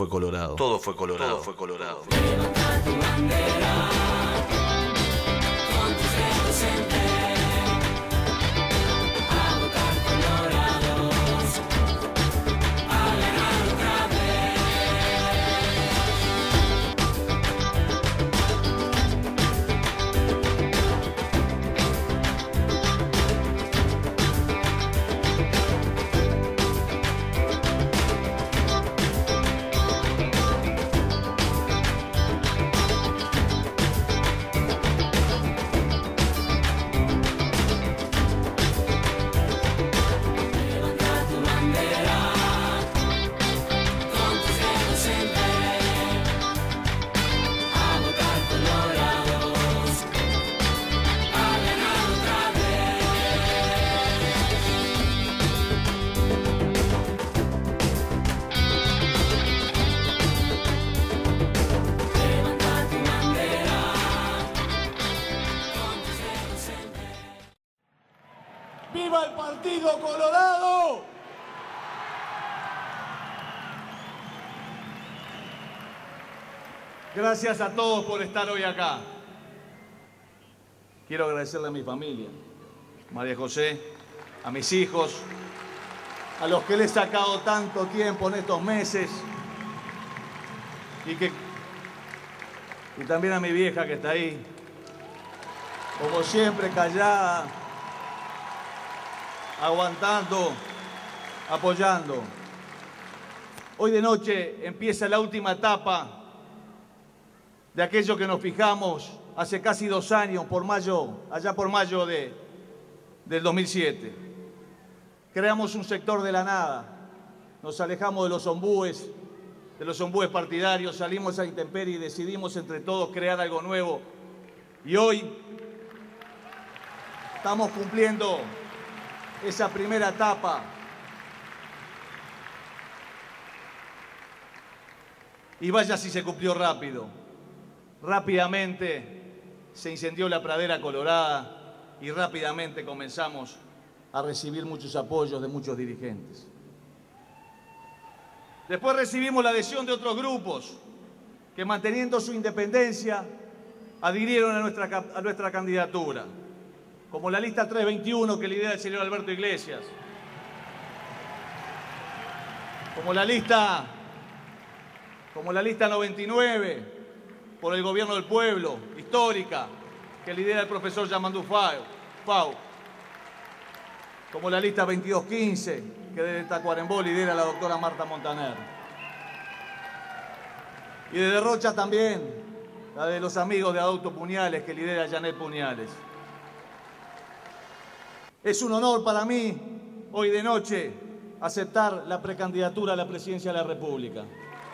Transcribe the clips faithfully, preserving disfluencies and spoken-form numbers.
fue colorado. Todo fue colorado. Todo fue colorado. Levanta tu bandera, con tus dedos en pie, a votar colorados, a ganar otra vez. ¡Viva el Partido Colorado! Gracias a todos por estar hoy acá. Quiero agradecerle a mi familia, María José, a mis hijos, a los que les he sacado tanto tiempo en estos meses y, que, y también a mi vieja que está ahí, como siempre callada, aguantando, apoyando. Hoy de noche empieza la última etapa de aquello que nos fijamos hace casi dos años, por mayo, allá por mayo de, del dos mil siete. Creamos un sector de la nada, nos alejamos de los ombúes, de los ombúes partidarios, salimos a intemperie y decidimos entre todos crear algo nuevo. Y hoy estamos cumpliendo esa primera etapa. Y vaya si se cumplió rápido. Rápidamente se incendió la pradera colorada y rápidamente comenzamos a recibir muchos apoyos de muchos dirigentes. Después recibimos la adhesión de otros grupos que, manteniendo su independencia, adhirieron a nuestra, a nuestra candidatura, como la lista trescientos veintiuno que lidera el señor Alberto Iglesias, como la lista, como la lista noventa y nueve por el Gobierno del Pueblo, histórica, que lidera el profesor Yamandu Fau, como la lista veintidós quince que desde Tacuarembó lidera la doctora Marta Montaner, y desde Rocha también la de los amigos de Adauto Puñales que lidera Janet Puñales. Es un honor para mí, hoy de noche, aceptar la precandidatura a la presidencia de la República.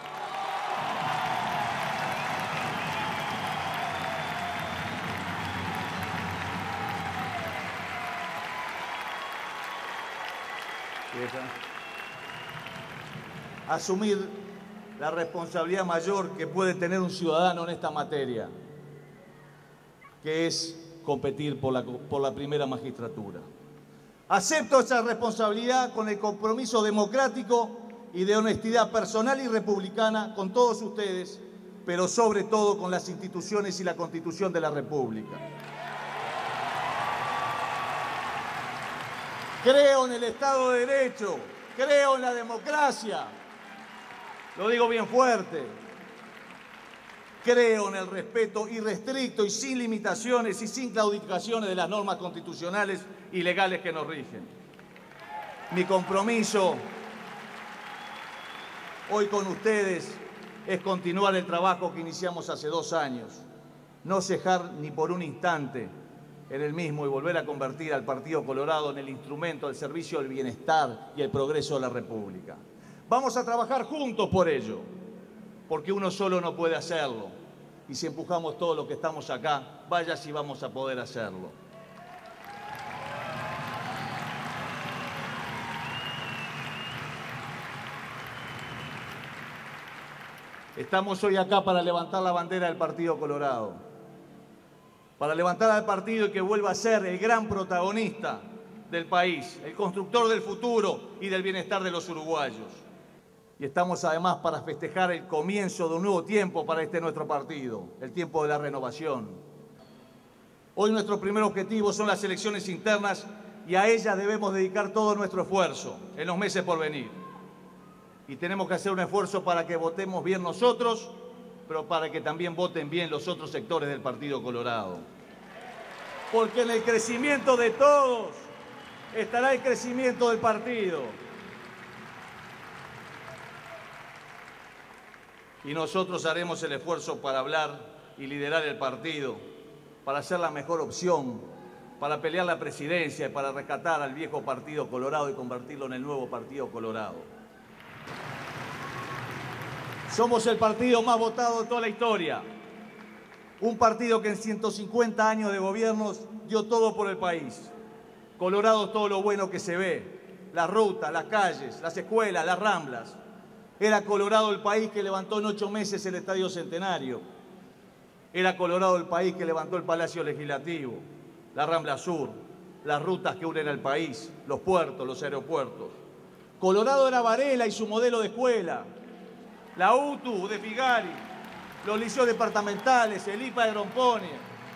Asumir la responsabilidad mayor que puede tener un ciudadano en esta materia, que es competir por la, por la primera magistratura. Acepto esa responsabilidad con el compromiso democrático y de honestidad personal y republicana con todos ustedes, pero sobre todo con las instituciones y la Constitución de la República. Creo en el Estado de Derecho, creo en la democracia, lo digo bien fuerte. Creo en el respeto irrestricto y sin limitaciones y sin claudicaciones de las normas constitucionales y legales que nos rigen. Mi compromiso hoy con ustedes es continuar el trabajo que iniciamos hace dos años, no cejar ni por un instante en el mismo y volver a convertir al Partido Colorado en el instrumento al servicio del bienestar y el progreso de la República. Vamos a trabajar juntos por ello, porque uno solo no puede hacerlo. Y si empujamos todos los que estamos acá, vaya si vamos a poder hacerlo. Estamos hoy acá para levantar la bandera del Partido Colorado, para levantar al partido y que vuelva a ser el gran protagonista del país, el constructor del futuro y del bienestar de los uruguayos. Y estamos además para festejar el comienzo de un nuevo tiempo para este nuestro partido, el tiempo de la renovación. Hoy nuestro primer objetivo son las elecciones internas y a ellas debemos dedicar todo nuestro esfuerzo en los meses por venir. Y tenemos que hacer un esfuerzo para que votemos bien nosotros, pero para que también voten bien los otros sectores del Partido Colorado. Porque en el crecimiento de todos estará el crecimiento del partido. Y nosotros haremos el esfuerzo para hablar y liderar el partido, para ser la mejor opción, para pelear la presidencia y para rescatar al viejo Partido Colorado y convertirlo en el nuevo Partido Colorado. Somos el partido más votado de toda la historia. Un partido que en ciento cincuenta años de gobiernos dio todo por el país. Colorado es todo lo bueno que se ve. Las rutas, las calles, las escuelas, las ramblas. Era Colorado el país que levantó en ocho meses el Estadio Centenario. Era Colorado el país que levantó el Palacio Legislativo, la Rambla Sur, las rutas que unen al país, los puertos, los aeropuertos. Colorado era Varela y su modelo de escuela, la U T U de Figari, los liceos departamentales, el I P A de Grompone,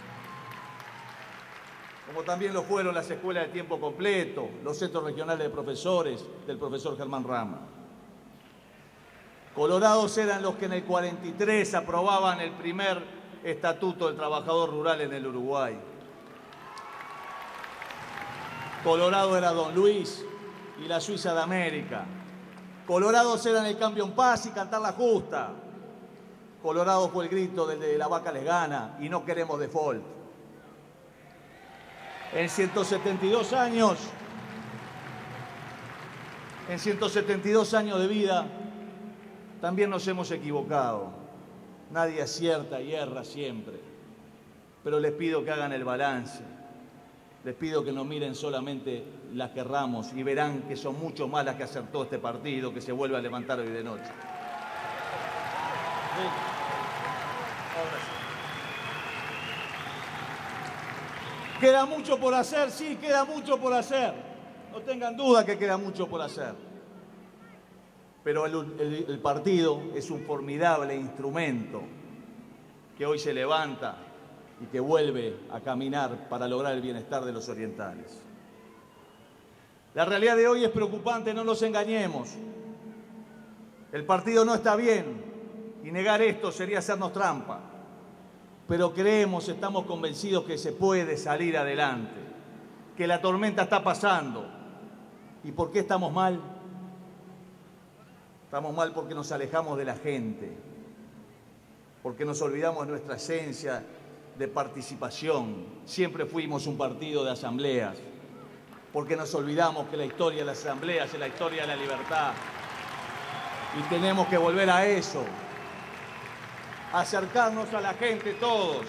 como también lo fueron las escuelas de tiempo completo, los centros regionales de profesores del profesor Germán Rama. Colorados eran los que en el cuarenta y tres aprobaban el primer Estatuto del Trabajador Rural en el Uruguay. Colorado era Don Luis y la Suiza de América. Colorados eran el cambio en paz y cantar la justa. Colorado fue el grito del de la vaca les gana y no queremos default. En ciento setenta y dos años, en ciento setenta y dos años de vida, también nos hemos equivocado. Nadie acierta y erra siempre. Pero les pido que hagan el balance. Les pido que no miren solamente las que erramos y verán que son mucho más las que acertó este partido que se vuelve a levantar hoy de noche. Sí. Ahora sí. ¿Queda mucho por hacer? Sí, queda mucho por hacer. No tengan duda que queda mucho por hacer. Pero el, el, el partido es un formidable instrumento que hoy se levanta y que vuelve a caminar para lograr el bienestar de los orientales. La realidad de hoy es preocupante, no nos engañemos. El partido no está bien y negar esto sería hacernos trampa. Pero creemos, estamos convencidos que se puede salir adelante, que la tormenta está pasando. ¿Y por qué estamos mal? Estamos mal porque nos alejamos de la gente, porque nos olvidamos de nuestra esencia de participación. Siempre fuimos un partido de asambleas, porque nos olvidamos que la historia de las asambleas es la historia de la libertad. Y tenemos que volver a eso, acercarnos a la gente todos.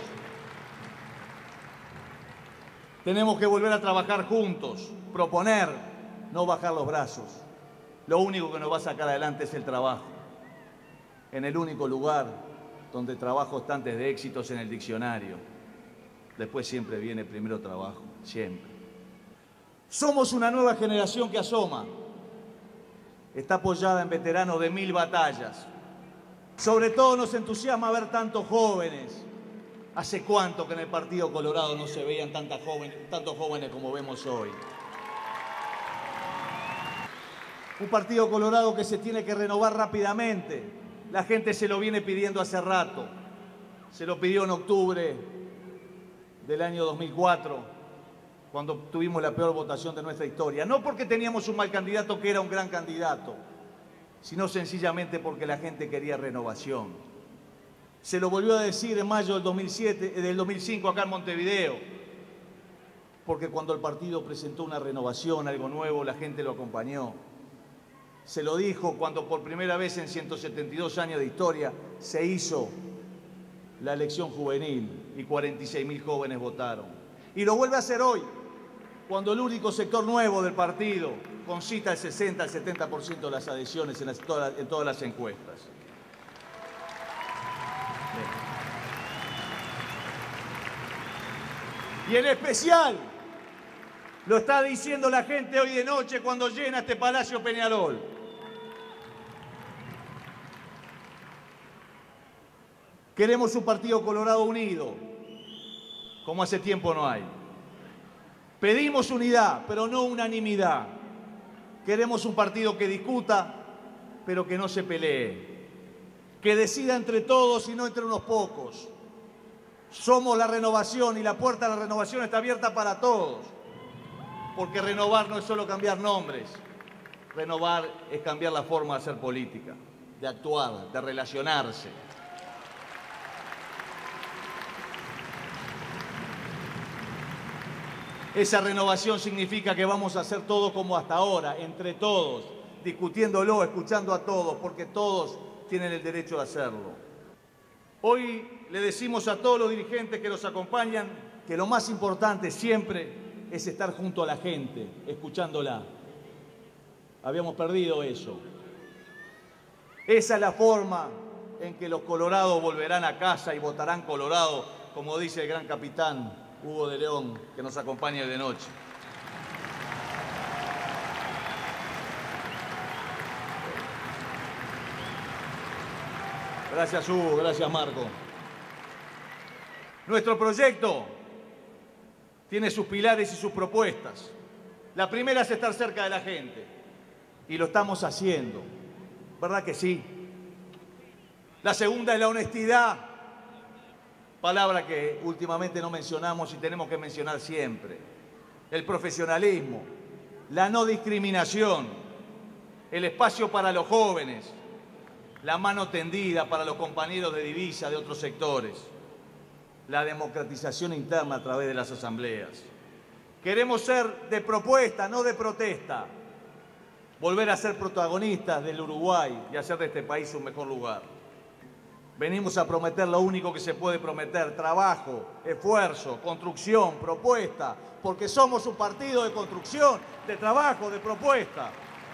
Tenemos que volver a trabajar juntos, proponer, no bajar los brazos. Lo único que nos va a sacar adelante es el trabajo. En el único lugar donde trabajo está antes de éxitos en el diccionario. Después siempre viene primero trabajo, siempre. Somos una nueva generación que asoma. Está apoyada en veteranos de mil batallas. Sobre todo nos entusiasma ver tantos jóvenes. ¿Hace cuánto que en el Partido Colorado no se veían tantas jóvenes, tantos jóvenes como vemos hoy? Un Partido Colorado que se tiene que renovar rápidamente. La gente se lo viene pidiendo hace rato. Se lo pidió en octubre del año dos mil cuatro, cuando tuvimos la peor votación de nuestra historia. No porque teníamos un mal candidato que era un gran candidato, sino sencillamente porque la gente quería renovación. Se lo volvió a decir en mayo del dos mil siete, del dos mil cinco acá en Montevideo, porque cuando el partido presentó una renovación, algo nuevo, la gente lo acompañó. Se lo dijo cuando por primera vez en ciento setenta y dos años de historia se hizo la elección juvenil y cuarenta y seis mil jóvenes votaron. Y lo vuelve a hacer hoy, cuando el único sector nuevo del partido concita el sesenta al setenta por ciento de las adhesiones en, las, todas, en todas las encuestas. Bien. Y en especial lo está diciendo la gente hoy de noche cuando llena este Palacio Peñarol. Queremos un Partido Colorado unido, como hace tiempo no hay. Pedimos unidad, pero no unanimidad. Queremos un partido que discuta, pero que no se pelee. Que decida entre todos y no entre unos pocos. Somos la renovación y la puerta a la renovación está abierta para todos. Porque renovar no es solo cambiar nombres. Renovar es cambiar la forma de hacer política, de actuar, de relacionarse. Esa renovación significa que vamos a hacer todo como hasta ahora, entre todos, discutiéndolo, escuchando a todos, porque todos tienen el derecho de hacerlo. Hoy le decimos a todos los dirigentes que nos acompañan que lo más importante siempre es estar junto a la gente, escuchándola. Habíamos perdido eso. Esa es la forma en que los colorados volverán a casa y votarán colorado, como dice el gran capitán Hugo de León, que nos acompaña de noche. Gracias, Hugo. Gracias, Marco. Nuestro proyecto tiene sus pilares y sus propuestas. La primera es estar cerca de la gente. Y lo estamos haciendo. ¿Verdad que sí? La segunda es la honestidad. Palabra que últimamente no mencionamos y tenemos que mencionar siempre. El profesionalismo, la no discriminación, el espacio para los jóvenes, la mano tendida para los compañeros de divisa de otros sectores, la democratización interna a través de las asambleas. Queremos ser de propuesta, no de protesta. Volver a ser protagonistas del Uruguay y hacer de este país un mejor lugar. Venimos a prometer lo único que se puede prometer: trabajo, esfuerzo, construcción, propuesta, porque somos un partido de construcción, de trabajo, de propuesta.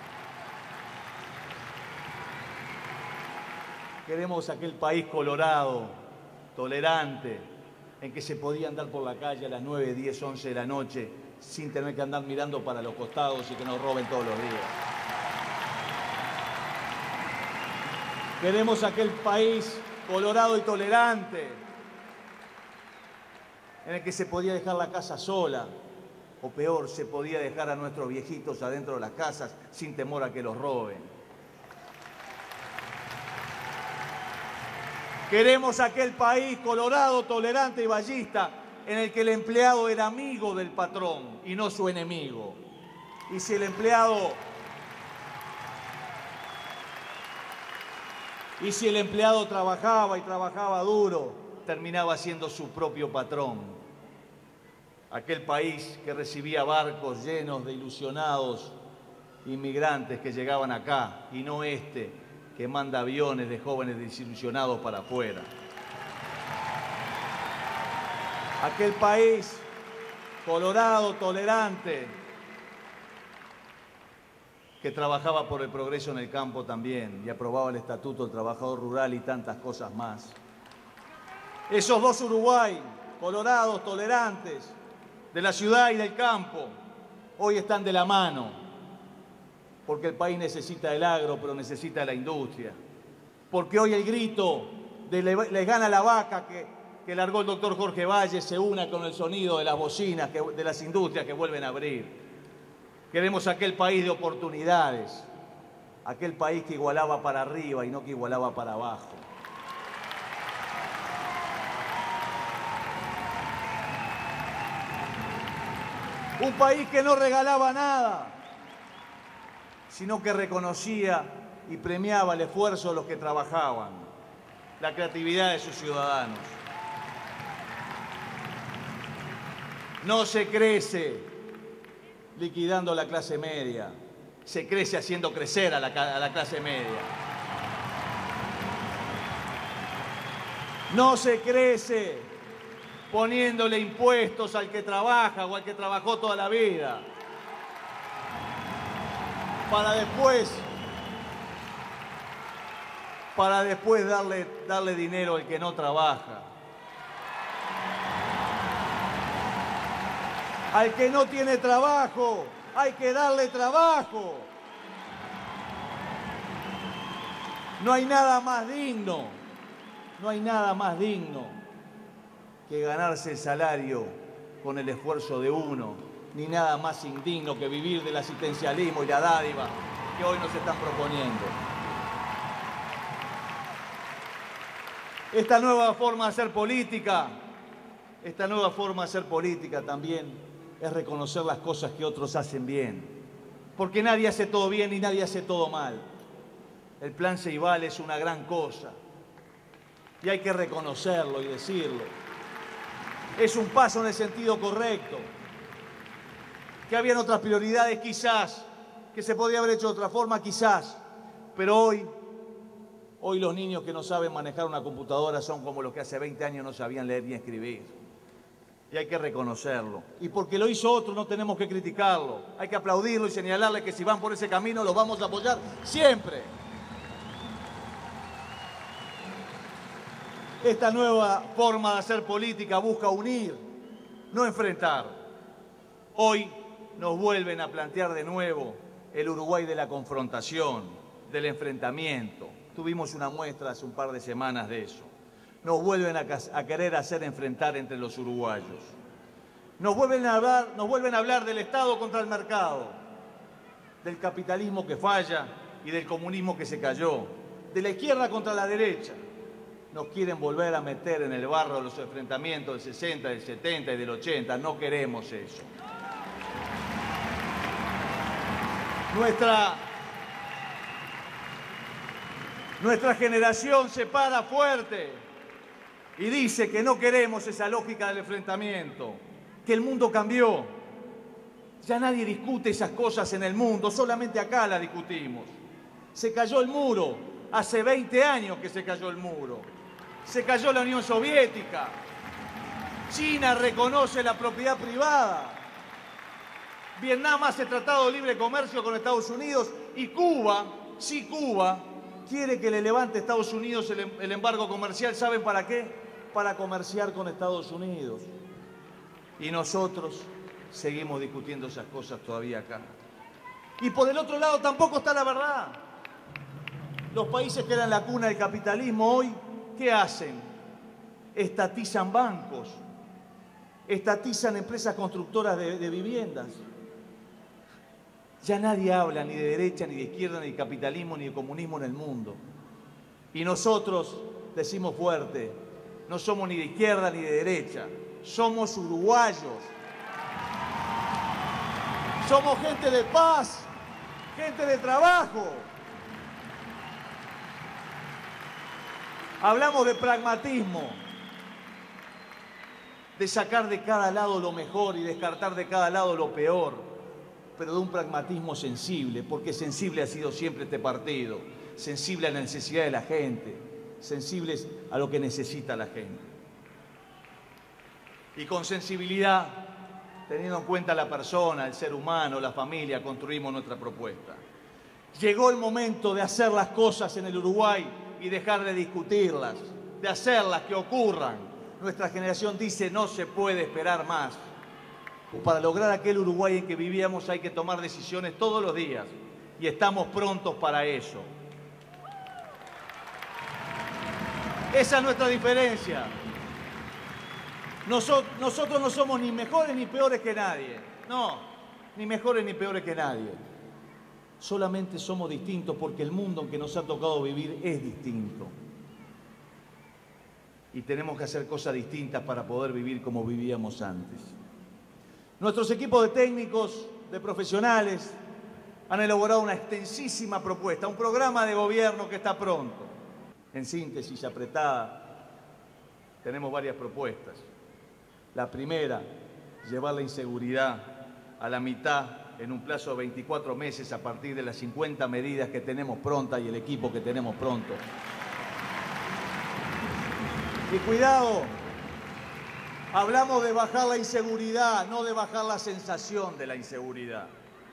Queremos aquel país colorado, tolerante, en que se podía andar por la calle a las nueve, diez, once de la noche sin tener que andar mirando para los costados y que nos roben todos los días. Queremos aquel país colorado y tolerante, en el que se podía dejar la casa sola, o peor, se podía dejar a nuestros viejitos adentro de las casas sin temor a que los roben. Queremos aquel país colorado, tolerante y ballista, en el que el empleado era amigo del patrón y no su enemigo. Y si el empleado... Y si el empleado trabajaba y trabajaba duro, terminaba siendo su propio patrón. Aquel país que recibía barcos llenos de ilusionados inmigrantes que llegaban acá, y no este que manda aviones de jóvenes desilusionados para afuera. Aquel país colorado, tolerante, que trabajaba por el progreso en el campo también y aprobaba el Estatuto del Trabajador Rural y tantas cosas más. Esos dos Uruguay, colorados, tolerantes, de la ciudad y del campo, hoy están de la mano, porque el país necesita el agro, pero necesita la industria. Porque hoy el grito de le, les gana la vaca que, que largó el doctor Jorge Valle se una con el sonido de las bocinas, que, de las industrias que vuelven a abrir. Queremos aquel país de oportunidades, aquel país que igualaba para arriba y no que igualaba para abajo. Un país que no regalaba nada, sino que reconocía y premiaba el esfuerzo de los que trabajaban, la creatividad de sus ciudadanos. No se crece liquidando la clase media, se crece haciendo crecer a la, a la clase media. No se crece poniéndole impuestos al que trabaja o al que trabajó toda la vida, para después, para después darle, darle dinero al que no trabaja. Al que no tiene trabajo, hay que darle trabajo. No hay nada más digno No hay nada más digno que ganarse el salario con el esfuerzo de uno, ni nada más indigno que vivir del asistencialismo y la dádiva que hoy nos están proponiendo. Esta nueva forma de hacer política, esta nueva forma de hacer política también es reconocer las cosas que otros hacen bien. Porque nadie hace todo bien y nadie hace todo mal. El plan Ceibal es una gran cosa y hay que reconocerlo y decirlo. Es un paso en el sentido correcto. Que habían otras prioridades quizás, que se podía haber hecho de otra forma quizás, pero hoy, hoy los niños que no saben manejar una computadora son como los que hace veinte años no sabían leer ni escribir. Y hay que reconocerlo. Y porque lo hizo otro no tenemos que criticarlo. Hay que aplaudirlo y señalarle que si van por ese camino los vamos a apoyar siempre. Esta nueva forma de hacer política busca unir, no enfrentar. Hoy nos vuelven a plantear de nuevo el Uruguay de la confrontación, del enfrentamiento. Tuvimos una muestra hace un par de semanas de eso. Nos vuelven a, a querer hacer enfrentar entre los uruguayos. Nos vuelven a hablar, nos vuelven a hablar del Estado contra el mercado, del capitalismo que falla y del comunismo que se cayó, de la izquierda contra la derecha. Nos quieren volver a meter en el barro de los enfrentamientos del sesenta, del setenta y del ochenta. No queremos eso. Nuestra, nuestra generación se para fuerte y dice que no queremos esa lógica del enfrentamiento, que el mundo cambió. Ya nadie discute esas cosas en el mundo, solamente acá las discutimos. Se cayó el muro, hace veinte años que se cayó el muro. Se cayó la Unión Soviética. China reconoce la propiedad privada. Vietnam hace tratado de libre comercio con Estados Unidos y Cuba, sí Cuba, quiere que le levante a Estados Unidos el, el embargo comercial. ¿Saben para qué? Para comerciar con Estados Unidos. Y nosotros seguimos discutiendo esas cosas todavía acá. Y por el otro lado tampoco está la verdad. Los países que eran la cuna del capitalismo hoy, ¿qué hacen? Estatizan bancos, estatizan empresas constructoras de, de viviendas. Ya nadie habla ni de derecha, ni de izquierda, ni de capitalismo, ni de comunismo en el mundo. Y nosotros decimos fuerte, no somos ni de izquierda ni de derecha, somos uruguayos. Somos gente de paz, gente de trabajo. Hablamos de pragmatismo, de sacar de cada lado lo mejor y descartar de cada lado lo peor, pero de un pragmatismo sensible, porque sensible ha sido siempre este partido, sensible a la necesidad de la gente, sensibles a lo que necesita la gente. Y con sensibilidad, teniendo en cuenta la persona, el ser humano, la familia, construimos nuestra propuesta. Llegó el momento de hacer las cosas en el Uruguay y dejar de discutirlas, de hacerlas que ocurran. Nuestra generación dice no se puede esperar más. Para lograr aquel Uruguay en que vivíamos hay que tomar decisiones todos los días y estamos prontos para eso. Esa es nuestra diferencia. Nosotros, nosotros no somos ni mejores ni peores que nadie. No, ni mejores ni peores que nadie. Solamente somos distintos porque el mundo en que nos ha tocado vivir es distinto. Y tenemos que hacer cosas distintas para poder vivir como vivíamos antes. Nuestros equipos de técnicos, de profesionales, han elaborado una extensísima propuesta, un programa de gobierno que está pronto. En síntesis apretada, tenemos varias propuestas. La primera, llevar la inseguridad a la mitad en un plazo de veinticuatro meses a partir de las cincuenta medidas que tenemos prontas y el equipo que tenemos pronto. Y cuidado, hablamos de bajar la inseguridad, no de bajar la sensación de la inseguridad.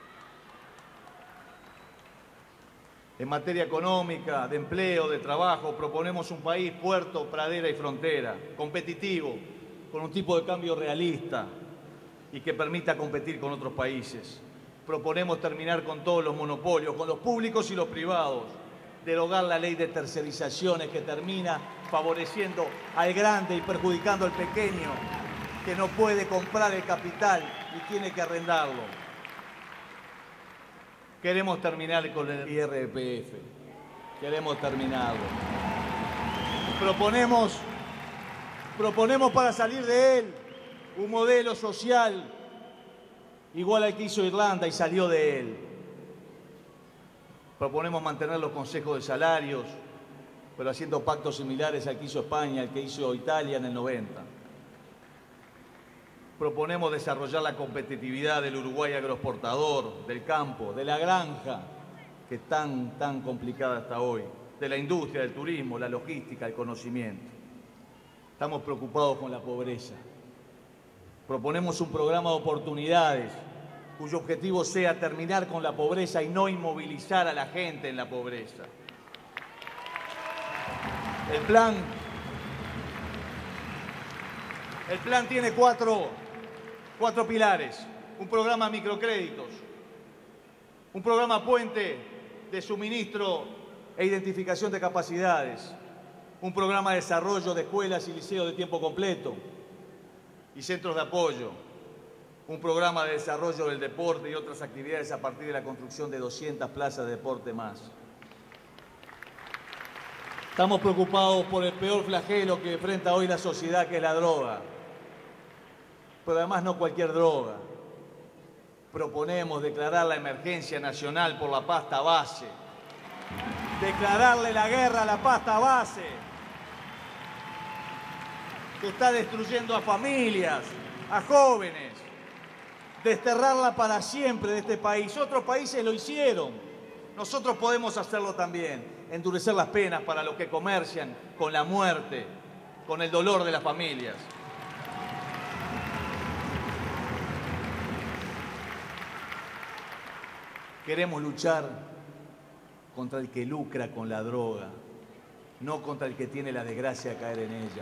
En materia económica, de empleo, de trabajo, proponemos un país puerto, pradera y frontera, competitivo, con un tipo de cambio realista y que permita competir con otros países. Proponemos terminar con todos los monopolios, con los públicos y los privados, derogar la ley de tercerizaciones que termina favoreciendo al grande y perjudicando al pequeño que no puede comprar el capital y tiene que arrendarlo. Queremos terminar con el I R P F. Queremos terminarlo. Proponemos, proponemos para salir de él un modelo social igual al que hizo Irlanda y salió de él. Proponemos mantener los consejos de salarios, pero haciendo pactos similares al que hizo España, al que hizo Italia en el noventa. Proponemos desarrollar la competitividad del Uruguay agroexportador, del campo, de la granja, que es tan, tan complicada hasta hoy, de la industria, del turismo, la logística, el conocimiento. Estamos preocupados con la pobreza. Proponemos un programa de oportunidades cuyo objetivo sea terminar con la pobreza y no inmovilizar a la gente en la pobreza. El plan, el plan tiene cuatro, cuatro pilares. Un programa de microcréditos, un programa puente de suministro e identificación de capacidades, un programa de desarrollo de escuelas y liceos de tiempo completo y centros de apoyo, un programa de desarrollo del deporte y otras actividades a partir de la construcción de doscientas plazas de deporte más. Estamos preocupados por el peor flagelo que enfrenta hoy la sociedad, que es la droga. Pero además no cualquier droga. Proponemos declarar la emergencia nacional por la pasta base. Declararle la guerra a la pasta base, que está destruyendo a familias, a jóvenes. Desterrarla para siempre de este país. Otros países lo hicieron. Nosotros podemos hacerlo también. Endurecer las penas para los que comercian con la muerte, con el dolor de las familias. Queremos luchar contra el que lucra con la droga, no contra el que tiene la desgracia de caer en ella.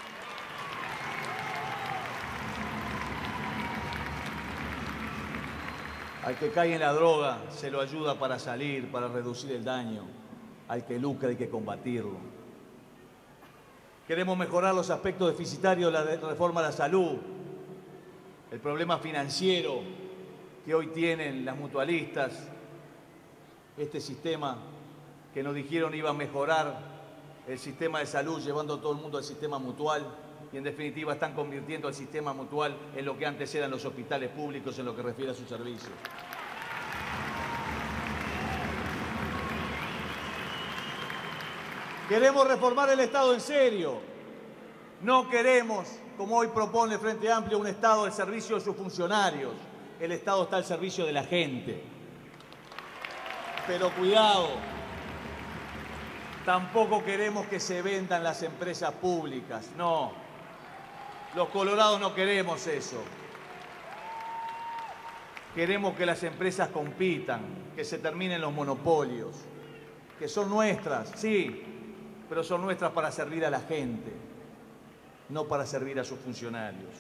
Al que cae en la droga se lo ayuda para salir, para reducir el daño. Al que lucra hay que combatirlo. Queremos mejorar los aspectos deficitarios de la reforma de la salud, el problema financiero que hoy tienen las mutualistas, este sistema que nos dijeron iba a mejorar el sistema de salud llevando a todo el mundo al sistema mutual y en definitiva están convirtiendo al sistema mutual en lo que antes eran los hospitales públicos en lo que refiere a sus servicios. Queremos reformar el Estado en serio. No queremos, como hoy propone el Frente Amplio, un Estado al servicio de sus funcionarios. El Estado está al servicio de la gente. Pero cuidado, tampoco queremos que se vendan las empresas públicas. No, los colorados no queremos eso. Queremos que las empresas compitan, que se terminen los monopolios, que son nuestras, sí, pero son nuestras para servir a la gente, no para servir a sus funcionarios.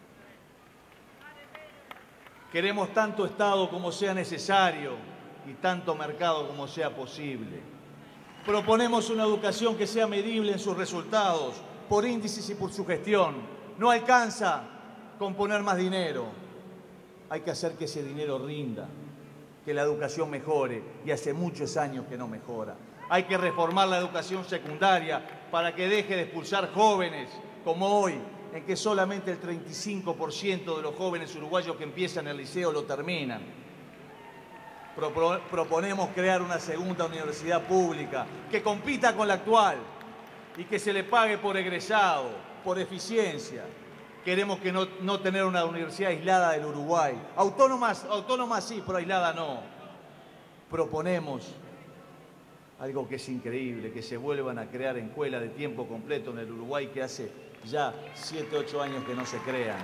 Queremos tanto Estado como sea necesario y tanto mercado como sea posible. Proponemos una educación que sea medible en sus resultados, por índices y por su gestión. No alcanza con poner más dinero. Hay que hacer que ese dinero rinda, que la educación mejore, y hace muchos años que no mejora. Hay que reformar la educación secundaria para que deje de expulsar jóvenes como hoy, en que solamente el treinta y cinco por ciento de los jóvenes uruguayos que empiezan el liceo lo terminan. Pro- proponemos crear una segunda universidad pública que compita con la actual y que se le pague por egresado, por eficiencia. Queremos que no, no tener una universidad aislada del Uruguay. Autónomas, autónoma sí, pero aislada no. Proponemos algo que es increíble, que se vuelvan a crear escuelas de tiempo completo en el Uruguay, que hace ya siete, ocho años que no se crean.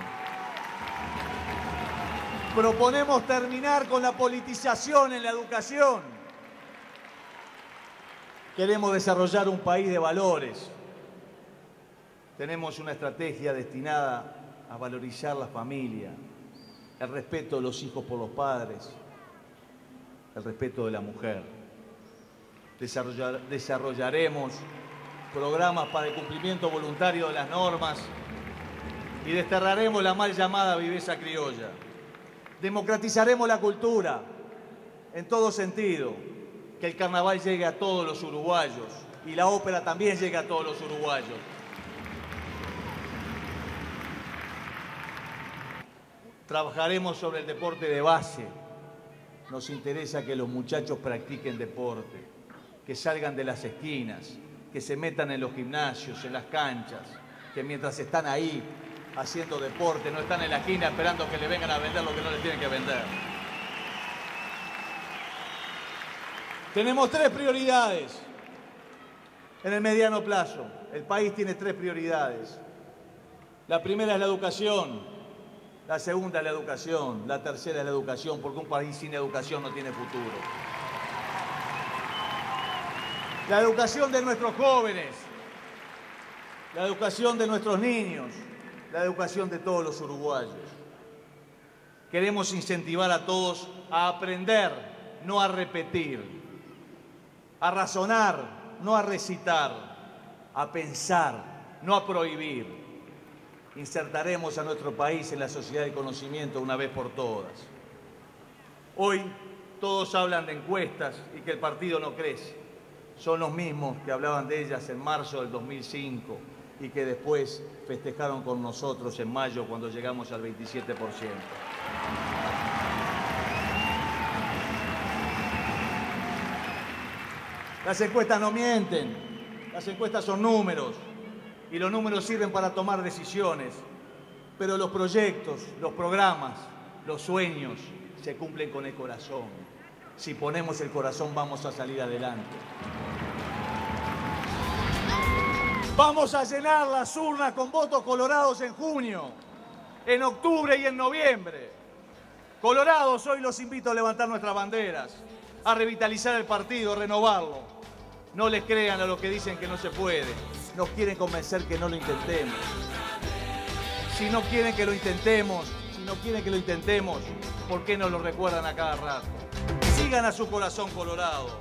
Proponemos terminar con la politización en la educación. Queremos desarrollar un país de valores. Tenemos una estrategia destinada a valorizar la familia, el respeto de los hijos por los padres, el respeto de la mujer. Desarrollar, desarrollaremos programas para el cumplimiento voluntario de las normas y desterraremos la mal llamada viveza criolla. Democratizaremos la cultura en todo sentido, que el carnaval llegue a todos los uruguayos y la ópera también llegue a todos los uruguayos. Trabajaremos sobre el deporte de base. Nos interesa que los muchachos practiquen deporte, que salgan de las esquinas, que se metan en los gimnasios, en las canchas, que mientras están ahí haciendo deporte, no están en la esquina esperando que le vengan a vender lo que no les tienen que vender. Tenemos tres prioridades en el mediano plazo. El país tiene tres prioridades. La primera es la educación, la segunda es la educación, la tercera es la educación, porque un país sin educación no tiene futuro. La educación de nuestros jóvenes, la educación de nuestros niños, la educación de todos los uruguayos. Queremos incentivar a todos a aprender, no a repetir, a razonar, no a recitar, a pensar, no a prohibir. Insertaremos a nuestro país en la sociedad del conocimiento una vez por todas. Hoy todos hablan de encuestas y que el partido no crece. Son los mismos que hablaban de ellas en marzo del dos mil cinco y que después festejaron con nosotros en mayo cuando llegamos al veintisiete por ciento. Las encuestas no mienten, las encuestas son números y los números sirven para tomar decisiones, pero los proyectos, los programas, los sueños se cumplen con el corazón. Si ponemos el corazón vamos a salir adelante. Vamos a llenar las urnas con votos colorados en junio, en octubre y en noviembre. Colorados, hoy los invito a levantar nuestras banderas, a revitalizar el partido, a renovarlo. No les crean a los que dicen que no se puede. Nos quieren convencer que no lo intentemos. Si no quieren que lo intentemos, si no quieren que lo intentemos, ¿por qué nos lo recuerdan a cada rato? Sigan a su corazón colorado.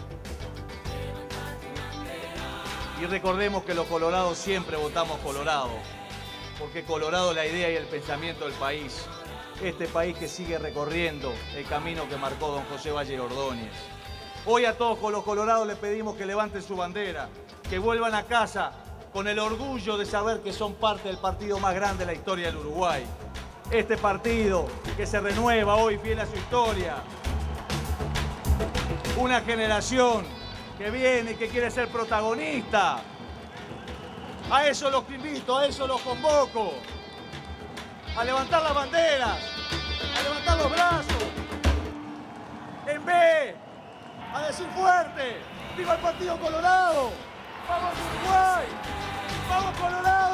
Y recordemos que los colorados siempre votamos colorado, porque colorado es la idea y el pensamiento del país. Este país que sigue recorriendo el camino que marcó don José Valle Ordóñez. Hoy a todos los colorados les pedimos que levanten su bandera, que vuelvan a casa con el orgullo de saber que son parte del partido más grande de la historia del Uruguay. Este partido que se renueva hoy fiel a su historia. Una generación que viene y que quiere ser protagonista. A eso los invito, a eso los convoco. A levantar las banderas, a levantar los brazos. En B, a decir fuerte, ¡viva el Partido Colorado! ¡Vamos Uruguay! ¡Vamos Colorado!